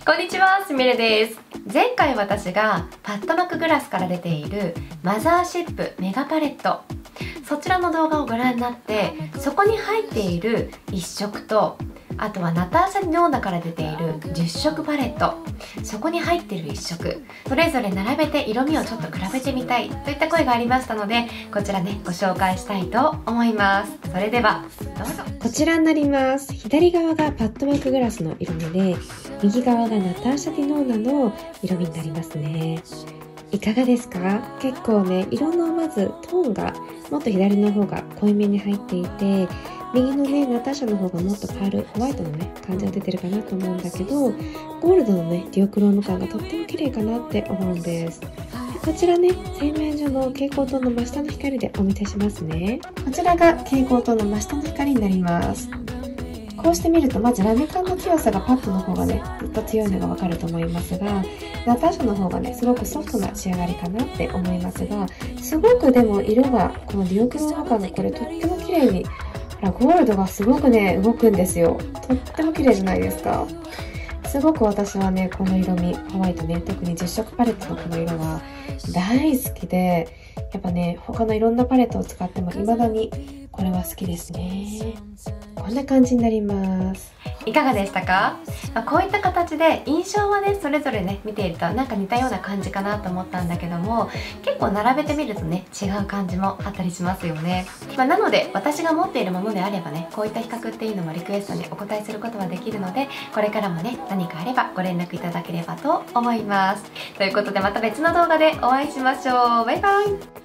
こんにちは、すみれです。前回私がパッドマクグラスから出ているマザーシップメガパレット、そちらの動画をご覧になって、そこに入っている1色と、あとはナターシャ・ディノーナから出ている10色パレット、そこに入っている1色それぞれ並べて色味をちょっと比べてみたいといった声がありましたので、こちらねご紹介したいと思います。それではどうぞ。 こちらになります。左側がパッドマクグラスの色味で、右側がナターシャ・ディノーナの色味になりますね。いかがですか？結構ね、色のまずトーンがもっと左の方が濃いめに入っていて、右のね、ナターシャの方がもっとパール、ホワイトのね、感じが出てるかなと思うんだけど、ゴールドのね、デュオクローム感がとっても綺麗かなって思うんです。こちらね、洗面所の蛍光灯の真下の光でお見せしますね。こちらが蛍光灯の真下の光になります。こうして見ると、まずラメ感の強さがパッドの方がね、ずっと強いのがわかると思いますが、ナターシャの方がね、すごくソフトな仕上がりかなって思いますが、すごくでも色が、このデュオクローム感がこれとっても綺麗に、ゴールドがすごくね、動くんですよ。とっても綺麗じゃないですか。すごく私はね、この色味、ホワイトね、特に10色パレットのこの色は大好きで、やっぱね、他のいろんなパレットを使っても未だにこれは好きですね。こんな感じになります。 いかがでしたか？こういった形で印象はねそれぞれね見ているとなんか似たような感じかなと思ったんだけども、結構並べてみるとね違う感じもあったりしますよね。なので私が持っているものであればね、こういった比較っていうのもリクエストにお答えすることはできるので、これからもね何かあればご連絡いただければと思います。ということでまた別の動画でお会いしましょう。バイバイ。